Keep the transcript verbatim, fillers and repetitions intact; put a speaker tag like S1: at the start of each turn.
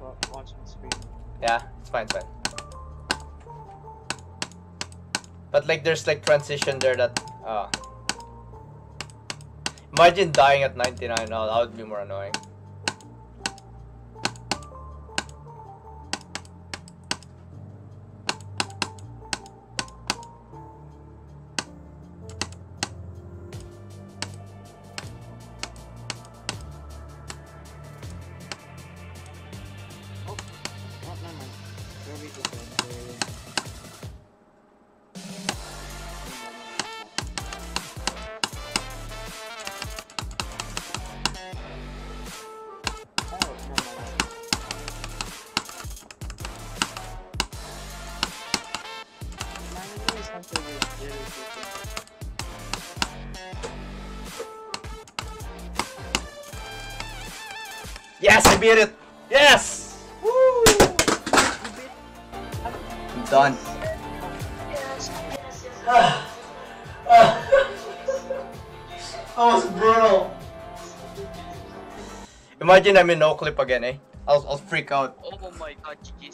S1: watching the screen.
S2: Yeah, it's fine, it's fine. But like, there's like transition there that. Uh, imagine dying at ninety-nine. Oh, that would be more annoying. Yes, I beat it! Yes! Woo! I'm done.
S1: Yes, yes, yes.
S2: That was brutal. Imagine I'm in no clip again, eh? I'll, I'll freak out.
S1: Oh my god, G G's.